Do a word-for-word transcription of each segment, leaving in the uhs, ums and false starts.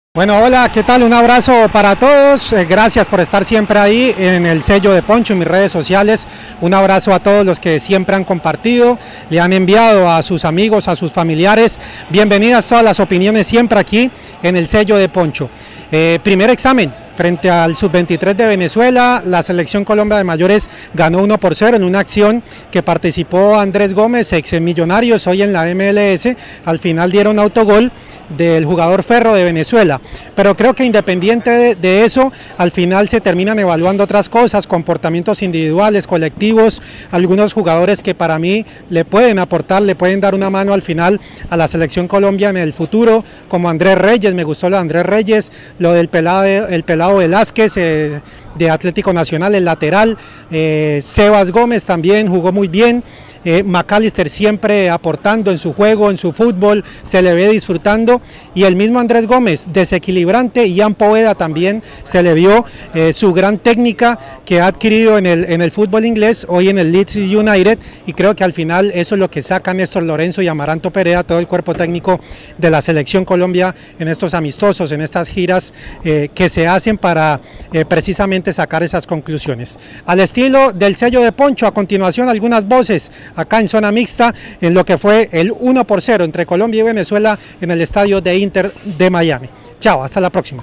Bueno, hola, ¿qué tal? Un abrazo para todos, eh, gracias por estar siempre ahí en el sello de Poncho, en mis redes sociales. Un abrazo a todos los que siempre han compartido, le han enviado a sus amigos, a sus familiares. Bienvenidas todas las opiniones siempre aquí en el sello de Poncho. Eh, primer examen frente al sub veintitrés de Venezuela, la selección Colombia de mayores ganó uno por cero en una acción que participó Andrés Gómez, ex Millonarios, hoy en la M L S. Al final dieron autogol del jugador Ferro de Venezuela, pero creo que independiente de, de eso, al final se terminan evaluando otras cosas, comportamientos individuales, colectivos, algunos jugadores que para mí le pueden aportar, le pueden dar una mano al final a la selección Colombia en el futuro, como Andrés Reyes. Me gustó lo de Andrés Reyes, lo del pelado, el pelado Velázquez eh, de Atlético Nacional, el lateral, eh, Sebas Gómez también jugó muy bien. Eh, McAllister siempre aportando en su juego, en su fútbol, se le ve disfrutando, y el mismo Andrés Gómez, desequilibrante, y Ian Poveda también se le vio eh, su gran técnica que ha adquirido en el, en el fútbol inglés, hoy en el Leeds United, y creo que al final eso es lo que saca Néstor Lorenzo y Amaranto Perea, todo el cuerpo técnico de la selección Colombia en estos amistosos, en estas giras eh, que se hacen para eh, precisamente sacar esas conclusiones. Al estilo del sello de Poncho, a continuación algunas voces acá en zona mixta, en lo que fue el uno por cero entre Colombia y Venezuela en el estadio de Inter de Miami. Chao, hasta la próxima.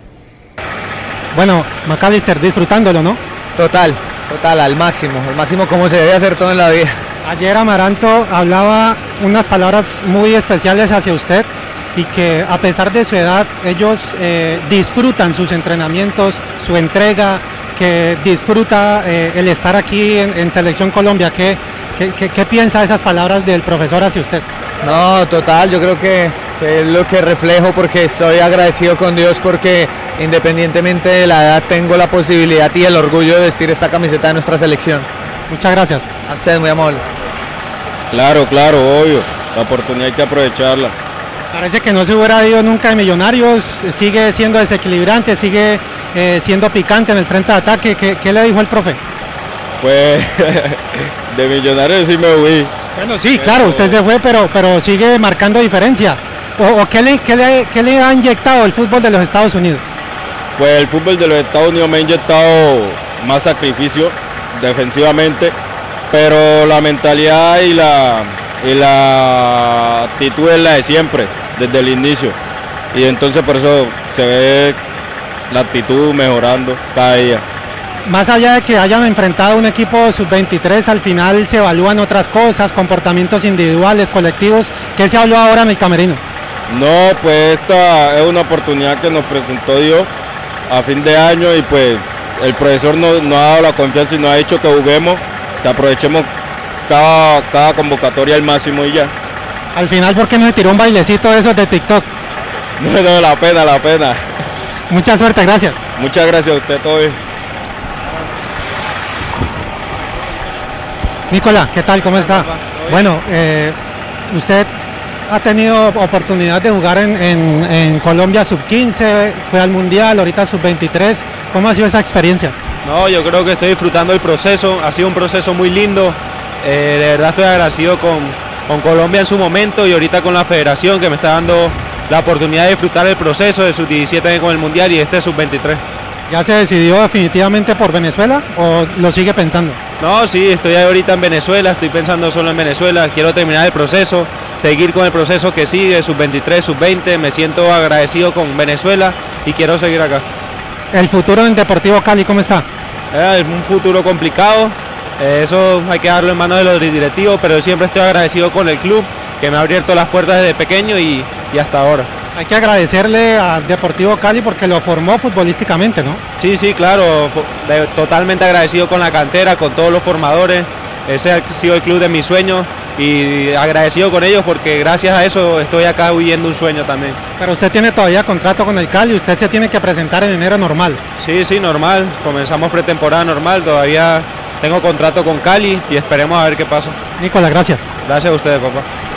Bueno, McAllister, disfrutándolo, ¿no? Total, total, al máximo, al máximo como se debe hacer todo en la vida. Ayer Amaranto hablaba unas palabras muy especiales hacia usted, y que a pesar de su edad, ellos eh, disfrutan sus entrenamientos, su entrega, que disfruta eh, el estar aquí en, en Selección Colombia. ¿Qué, qué, qué, ¿Qué piensa de esas palabras del profesor hacia usted? No, total, yo creo que, que es lo que reflejo, porque estoy agradecido con Dios, porque independientemente de la edad tengo la posibilidad y el orgullo de vestir esta camiseta de nuestra selección. Muchas gracias. A ustedes, muy amables. Claro, claro, obvio, la oportunidad hay que aprovecharla. Parece que no se hubiera ido nunca de Millonarios, sigue siendo desequilibrante, sigue eh, siendo picante en el frente de ataque. ¿Qué, qué le dijo el profe? Pues de Millonarios sí me huí. Bueno, sí, claro, usted se fue, pero, pero sigue marcando diferencia. ¿O, o qué, le, qué, le, qué le ha inyectado el fútbol de los Estados Unidos? Pues el fútbol de los Estados Unidos me ha inyectado más sacrificio defensivamente, pero la mentalidad y la, y la actitud es la de siempre, desde el inicio. Y entonces por eso se ve la actitud mejorando cada día. Más allá de que hayan enfrentado un equipo sub veintitrés, al final se evalúan otras cosas, comportamientos individuales, colectivos. ¿Qué se habló ahora en el camerino? No, pues esta es una oportunidad que nos presentó Dios a fin de año, y pues el profesor nos, nos ha dado la confianza y nos ha dicho que juguemos, que aprovechemos cada, cada convocatoria al máximo y ya. Al final, ¿por qué no se tiró un bailecito de esos de TikTok? No, no, la pena, la pena. Mucha suerte, gracias. Muchas gracias a usted, todo bien. Nicolás, ¿qué tal? ¿Cómo está? Bueno, eh, usted ha tenido oportunidad de jugar en, en, en Colombia sub quince, fue al Mundial, ahorita sub veintitrés. ¿Cómo ha sido esa experiencia? No, yo creo que estoy disfrutando el proceso, ha sido un proceso muy lindo. Eh, de verdad estoy agradecido con, con Colombia en su momento, y ahorita con la federación, que me está dando la oportunidad de disfrutar el proceso de sub diecisiete con el Mundial y este sub veintitrés. ¿Ya se decidió definitivamente por Venezuela o lo sigue pensando? No, sí, estoy ahorita en Venezuela, estoy pensando solo en Venezuela, quiero terminar el proceso, seguir con el proceso que sigue, sub veintitrés, sub veinte, me siento agradecido con Venezuela y quiero seguir acá. ¿El futuro en Deportivo Cali cómo está? Es un futuro complicado, eso hay que darlo en manos de los directivos, pero yo siempre estoy agradecido con el club, que me ha abierto las puertas desde pequeño y, y hasta ahora. Hay que agradecerle al Deportivo Cali porque lo formó futbolísticamente, ¿no? Sí, sí, claro, de, totalmente agradecido con la cantera, con todos los formadores. Ese ha sido el club de mis sueños y agradecido con ellos, porque gracias a eso estoy acá viviendo un sueño también. Pero usted tiene todavía contrato con el Cali, usted se tiene que presentar en enero normal. Sí, sí, normal, comenzamos pretemporada normal, todavía tengo contrato con Cali y esperemos a ver qué pasa. Nicolás, gracias. Gracias a ustedes, papá.